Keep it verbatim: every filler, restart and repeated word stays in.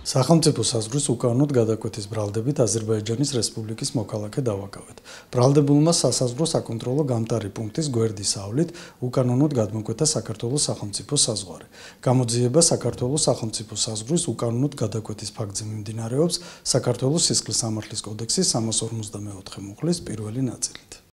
სახელმწიფო საზღვრის უკანონოდ გადაკვეთის ბრალდებით აზერბაიჯანის რესპუბლიკის მოქალაქე დავაკავეთ. ბრალდებულმა სასაზღვრო საკონტროლო გამტარი პუნქტის გვერდისავლით უკანონოდ გადმოკვეთა საქართველოს სახელმწიფო საზღვარი. გამოძიება საქართველოს სახელმწიფო საზღვრის უკანონოდ გადაკვეთის ფაქტზე მიმდინარეობს საქართველოს სისხლის სამართლის კოდექსის სამას ორმოცდამეოთხე მუხლის პირველი ნაწილით.